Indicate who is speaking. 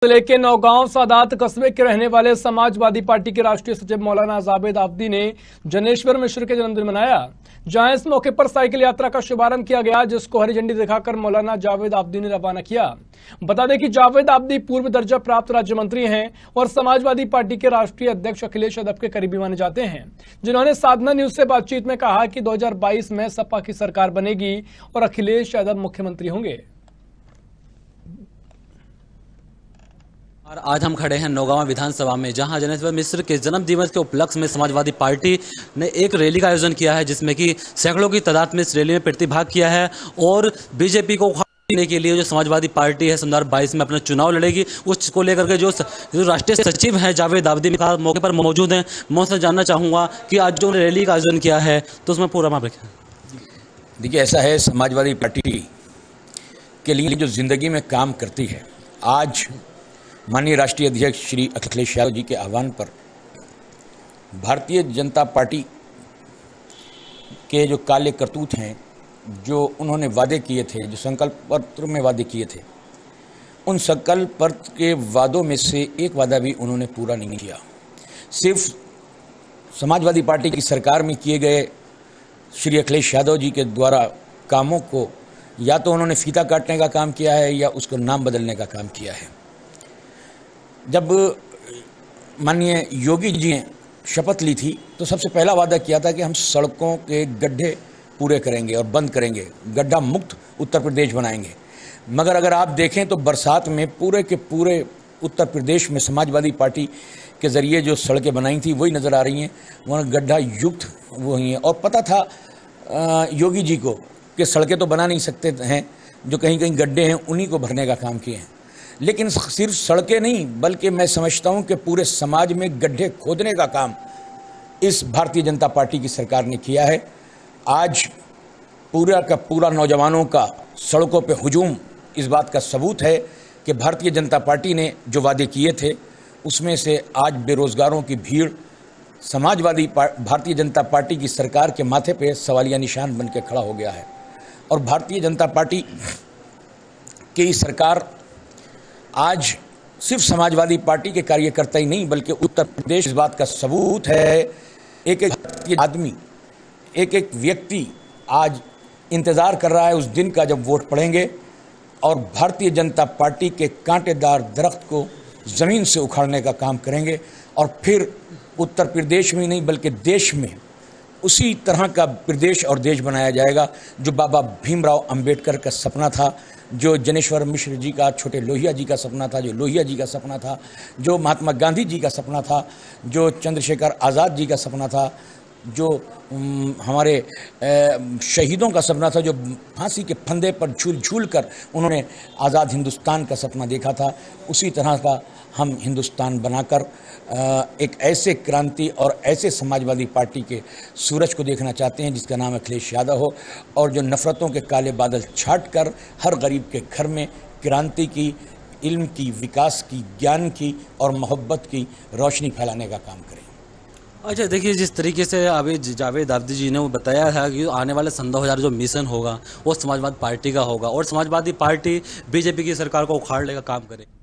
Speaker 1: जिले के नौगांव सादात कस्बे के रहने वाले समाजवादी पार्टी के राष्ट्रीय सचिव मौलाना जावेद आब्दी ने जनेश्वर मिश्र के जन्मदिन मनाया, जहां इस मौके पर साइकिल यात्रा का शुभारंभ किया गया, जिसको हरी झंडी दिखाकर मौलाना जावेद आब्दी ने रवाना किया। बता दें कि जावेद आब्दी पूर्व दर्जा प्राप्त राज्य मंत्री हैं और समाजवादी पार्टी के राष्ट्रीय अध्यक्ष अखिलेश यादव के करीबी माने जाते हैं, जिन्होंने साधना न्यूज से बातचीत में कहा कि 2022 में सपा की सरकार बनेगी और अखिलेश यादव मुख्यमंत्री होंगे।
Speaker 2: और आज हम खड़े हैं नौगांव विधानसभा में, जहां जनेश्वर मिश्र के जन्म दिवस के उपलक्ष्य में समाजवादी पार्टी ने एक रैली का आयोजन किया है, जिसमें कि सैकड़ों की तादाद में इस रैली में प्रतिभाग किया है और बीजेपी को उखाड़ने के लिए जो समाजवादी पार्टी है 2022 में अपना चुनाव लड़ेगी, उसको लेकर के जो राष्ट्रीय सचिव हैं जावेद आब्दी मौके पर मौजूद हैं। मैं उनसे जानना चाहूँगा कि आज जो रैली का आयोजन किया है तो उसमें पूरा मामला क्या है।
Speaker 3: देखिए, ऐसा है, समाजवादी पार्टी के लिए जो जिंदगी में काम करती है, आज माननीय राष्ट्रीय अध्यक्ष श्री अखिलेश यादव जी के आह्वान पर भारतीय जनता पार्टी के जो काले करतूत हैं, जो उन्होंने वादे किए थे, जो संकल्प पत्र में वादे किए थे, उन संकल्प पत्र के वादों में से एक वादा भी उन्होंने पूरा नहीं किया। सिर्फ समाजवादी पार्टी की सरकार में किए गए श्री अखिलेश यादव जी के द्वारा कामों को या तो उन्होंने फीता काटने का काम किया है या उसको नाम बदलने का काम किया है। जब माननीय योगी जी ने शपथ ली थी तो सबसे पहला वादा किया था कि हम सड़कों के गड्ढे पूरे करेंगे और बंद करेंगे, गड्ढा मुक्त उत्तर प्रदेश बनाएंगे। मगर अगर आप देखें तो बरसात में पूरे के पूरे उत्तर प्रदेश में समाजवादी पार्टी के ज़रिए जो सड़कें बनाई थी वही नज़र आ रही हैं, वहाँ गड्ढा युक्त वही हैं। और पता था योगी जी को कि सड़कें तो बना नहीं सकते हैं, जो कहीं कहीं गड्ढे हैं उन्हीं को भरने का काम किए हैं। लेकिन सिर्फ सड़कें नहीं, बल्कि मैं समझता हूं कि पूरे समाज में गड्ढे खोदने का काम इस भारतीय जनता पार्टी की सरकार ने किया है। आज पूरा का पूरा नौजवानों का सड़कों पे हुजूम इस बात का सबूत है कि भारतीय जनता पार्टी ने जो वादे किए थे उसमें से आज बेरोजगारों की भीड़ समाजवादी भारतीय जनता पार्टी की सरकार के माथे पे सवालिया निशान बन के खड़ा हो गया है। और भारतीय जनता पार्टी की सरकार आज सिर्फ समाजवादी पार्टी के कार्यकर्ता ही नहीं बल्कि उत्तर प्रदेश इस बात का सबूत है। एक एक आदमी, एक एक व्यक्ति आज इंतज़ार कर रहा है उस दिन का जब वोट पड़ेंगे और भारतीय जनता पार्टी के कांटेदार दरख्त को ज़मीन से उखाड़ने का काम करेंगे। और फिर उत्तर प्रदेश में ही नहीं बल्कि देश में उसी तरह का प्रदेश और देश बनाया जाएगा जो बाबा भीमराव अंबेडकर का सपना था, जो जनेश्वर मिश्र जी का, छोटे लोहिया जी का सपना था, जो लोहिया जी का सपना था, जो महात्मा गांधी जी का सपना था, जो चंद्रशेखर आज़ाद जी का सपना था, जो हमारे शहीदों का सपना था, जो फांसी के फंदे पर झूल झूल कर उन्होंने आज़ाद हिंदुस्तान का सपना देखा था। उसी तरह का हम हिंदुस्तान बनाकर एक ऐसे क्रांति और ऐसे समाजवादी पार्टी के सूरज को देखना चाहते हैं जिसका नाम अखिलेश यादव हो, और जो नफ़रतों के काले बादल छाट कर हर गरीब के घर में क्रांति की, इल्म की, विकास की, ज्ञान की और मोहब्बत की रोशनी फैलाने का काम करें।
Speaker 2: अच्छा, देखिए, जिस तरीके से अभी जावेद आब्दी जी ने वो बताया था कि आने वाले सन 2000 जो मिशन होगा वो समाजवादी पार्टी का होगा और समाजवादी पार्टी बीजेपी की सरकार को उखाड़ने का काम करे।